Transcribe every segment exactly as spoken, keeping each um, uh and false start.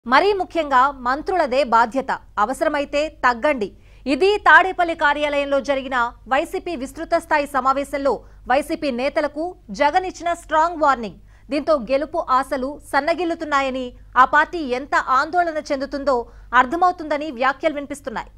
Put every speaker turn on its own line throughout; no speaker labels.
మరీ ముఖ్యంగా మంత్రులదే బాధ్యత. అవసరమైతే తగ్గండి. ఇది తాడేపల్లి కార్యాలయంలో జరిగిన వైసీపీ విస్తృత స్థాయి సమావేశంలో వైసీపీ నేతలకు జగన్ ఇచ్చిన స్ట్రాంగ్ వార్నింగ్. దీంతో గెలుపు ఆశలు సన్నగిల్లుతున్నాయని, ఆ పార్టీ ఎంత ఆందోళన చెందుతుందో అర్థమవుతుందని వ్యాఖ్యలు వినిపిస్తున్నాయి.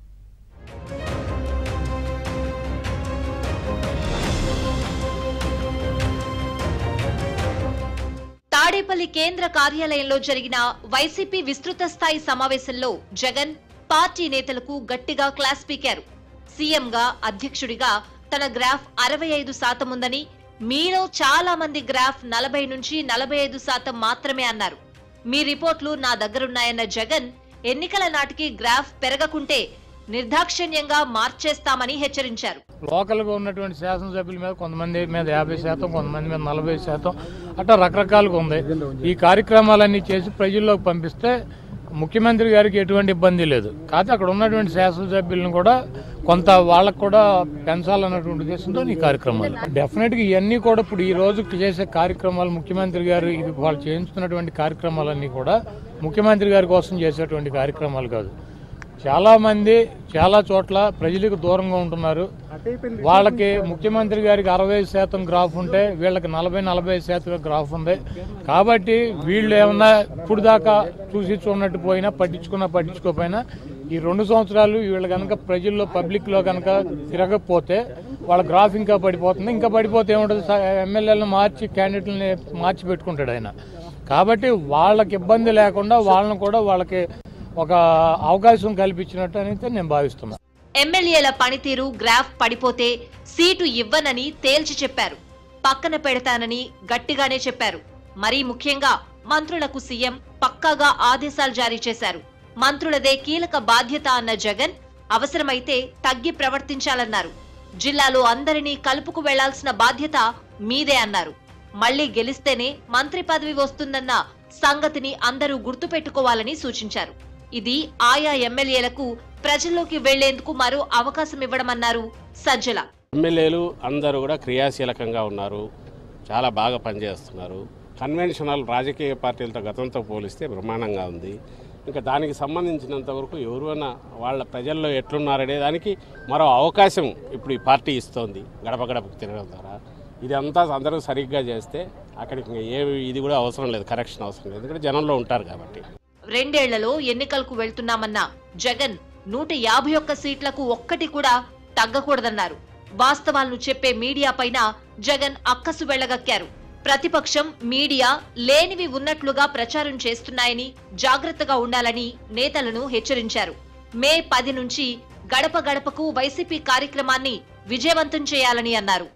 తాడేపల్లి కేంద్ర కార్యాలయంలో జరిగిన వైసీపీ విస్తృత స్థాయి సమావేశంలో జగన్ పార్టీ నేతలకు గట్టిగా క్లాస్ పీకారు. సీఎంగా, అధ్యక్షుడిగా తన గ్రాఫ్ అరవై ఐదు శాతం ఉందని, మీలో చాలా మంది గ్రాఫ్ నలభై నుంచి నలభై ఐదు శాతం మాత్రమే అన్నారు. మీ రిపోర్ట్లు నా దగ్గరున్నాయన్న జగన్ ఎన్నికల నాటికి గ్రాఫ్ పెరగకుంటే నిర్దాక్షిణ్యంగా మార్చేస్తామని హెచ్చరించారు.
లోకల్ గా ఉన్నటువంటి శాసనసభ్యుల మీద కొంతమంది మీద యాభై శాతం కొంతమంది మీద నలభై శాతం అట్లా రకరకాలుగా ఉంది. ఈ కార్యక్రమాలన్నీ చేసి ప్రజల్లోకి పంపిస్తే ముఖ్యమంత్రి గారికి ఎటువంటి ఇబ్బంది లేదు. కాకపోతే అక్కడ ఉన్నటువంటి శాసనసభ్యులను కూడా కొంత వాళ్ళకు కూడా పెంచాలన్నటువంటి ఉద్దేశంతో ఈ కార్యక్రమాలు డెఫినెట్ గా ఇవన్నీ కూడా ఇప్పుడు ఈ రోజు చేసే కార్యక్రమాలు ముఖ్యమంత్రి గారు ఇది వాళ్ళు చేయించుతున్నటువంటి కార్యక్రమాలన్నీ కూడా ముఖ్యమంత్రి గారి కోసం చేసేటువంటి కార్యక్రమాలు కాదు. చాలా మంది చాలా చోట్ల ప్రజలకు దూరంగా ఉంటున్నారు. వాళ్ళకి ముఖ్యమంత్రి గారికి అరవై శాతం గ్రాఫ్ ఉంటే వీళ్ళకి నలభై నలభై శాతం గ్రాఫ్ ఉంది. కాబట్టి వీళ్ళు ఏమన్నా ఇప్పుడు దాకా చూసి చూడనట్టు పోయినా పట్టించుకున్నా పట్టించుకోకపోయినా ఈ రెండు సంవత్సరాలు వీళ్ళు కనుక ప్రజల్లో పబ్లిక్ లో కనుక తిరగకపోతే వాళ్ళ గ్రాఫ్ ఇంకా పడిపోతుంది. ఇంకా పడిపోతే ఏముంటుంది, ఎమ్మెల్యేలను మార్చి క్యాండిడేట్లని మార్చి పెట్టుకుంటాడు ఆయన. కాబట్టి వాళ్ళకి ఇబ్బంది లేకుండా వాళ్ళని కూడా వాళ్ళకి ఒక అవకాశం కల్పించినట్టు అయితే నేను భావిస్తున్నా.
ఎమ్మెల్యేల పనితీరు గ్రాఫ్ పడిపోతే సీటు ఇవ్వనని తేల్చి చెప్పారు. పక్కన పెడతానని గట్టిగానే చెప్పారు. మరీ ముఖ్యంగా మంత్రులకు సీఎం పక్కాగా ఆదేశాలు జారీ చేశారు. మంత్రులదే కీలక బాధ్యత అన్న జగన్ అవసరమైతే తగ్గి ప్రవర్తించాలన్నారు. జిల్లాలో అందరినీ కలుపుకు వెళ్లాల్సిన బాధ్యత మీదే అన్నారు. మళ్లీ గెలిస్తేనే మంత్రి పదవి వస్తుందన్న సంగతిని అందరూ గుర్తుపెట్టుకోవాలని సూచించారు. ఇది ఆయా ఎమ్మెల్యేలకు ప్రజల్లోకి వెళ్లేందుకు మరో అవకాశం ఇవ్వడమన్నారు సజ్జల.
ఎమ్మెల్యేలు అందరూ కూడా క్రియాశీలకంగా ఉన్నారు, చాలా బాగా పనిచేస్తున్నారు. కన్వెన్షనల్ రాజకీయ పార్టీలతో గతంతో పోలిస్తే బ్రహ్మాండంగా ఉంది. ఇంకా దానికి సంబంధించినంత వరకు ఎవరైనా వాళ్ళ ప్రజల్లో ఎట్లున్నారనే దానికి మరో అవకాశం ఇప్పుడు ఈ పార్టీ ఇస్తోంది గడప గడపకు తిరగడం ద్వారా. ఇదంతా అందరూ సరిగ్గా చేస్తే అక్కడికి ఏ ఇది కూడా అవసరం లేదు, కరెక్షన్ అవసరం లేదు, ఎందుకంటే జనంలో ఉంటారు కాబట్టి.
రెండేళ్లలో ఎన్నికలకు వెళ్తున్నామన్న జగన్ నూట యాభై ఒక్క సీట్లకు ఒక్కటి కూడా తగ్గకూడదన్నారు. వాస్తవాలను చెప్పే మీడియా పైన జగన్ అక్కసు వెళ్లగక్కారు. ప్రతిపక్షం, మీడియా లేనివి ఉన్నట్లుగా ప్రచారం చేస్తున్నాయని జాగ్రత్తగా ఉండాలని నేతలను హెచ్చరించారు. మే పది నుంచి గడప గడపకు వైసీపీ కార్యక్రమాన్ని విజయవంతం చేయాలని అన్నారు.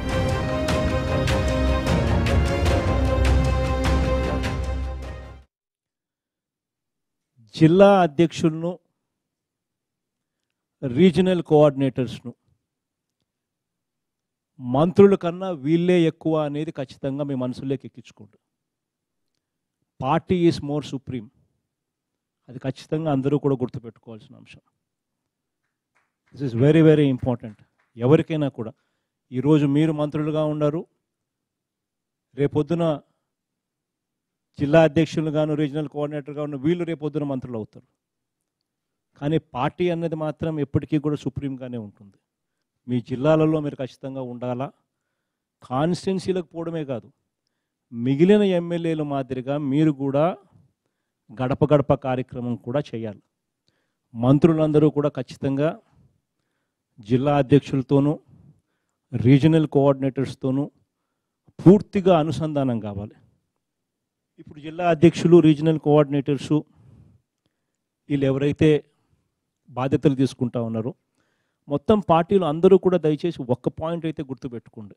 జిల్లా అధ్యక్షులను, రీజనల్ కోఆర్డినేటర్స్ను మంత్రుల కన్నా వీళ్ళే ఎక్కువ అనేది ఖచ్చితంగా మీ మనసులోకి ఎక్కించుకోండి. పార్టీ ఈజ్ మోర్ సుప్రీం, అది ఖచ్చితంగా అందరూ కూడా గుర్తుపెట్టుకోవాల్సిన అంశం. This is very very important. ఎవరికైనా కూడా ఈరోజు మీరు మంత్రులుగా ఉన్నారు, రేపొద్దున జిల్లా అధ్యక్షులుగాను, రీజనల్ కోఆర్డినేటర్గా ఉన్న వీళ్ళు రేపొద్దున మంత్రులు అవుతారు. కానీ పార్టీ అన్నది మాత్రం ఎప్పటికీ కూడా సుప్రీంగానే ఉంటుంది. మీ జిల్లాలలో మీరు ఖచ్చితంగా ఉండాలా. కాన్స్టిట్యున్సీలకు పోవడమే కాదు, మిగిలిన ఎమ్మెల్యేల మాదిరిగా మీరు కూడా గడప గడప కార్యక్రమం కూడా చేయాలి. మంత్రులందరూ కూడా ఖచ్చితంగా జిల్లా అధ్యక్షులతోనూ, రీజనల్ కోఆర్డినేటర్స్తోనూ పూర్తిగా అనుసంధానం కావాలి. ఇప్పుడు జిల్లా అధ్యక్షులు, రీజనల్ కోఆర్డినేటర్సు వీళ్ళు ఎవరైతే బాధ్యతలు తీసుకుంటా ఉన్నారో మొత్తం పార్టీలు అందరూ కూడా దయచేసి ఒక్క పాయింట్ అయితే గుర్తుపెట్టుకోండి.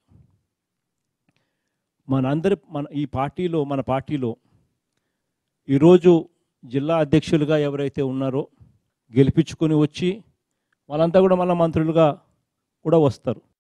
మనందరి మన ఈ పార్టీలో మన పార్టీలో ఈరోజు జిల్లా అధ్యక్షులుగా ఎవరైతే ఉన్నారో గెలిపించుకొని వచ్చి వాళ్ళంతా కూడా మళ్ళీ మంత్రులుగా కూడా వస్తారు.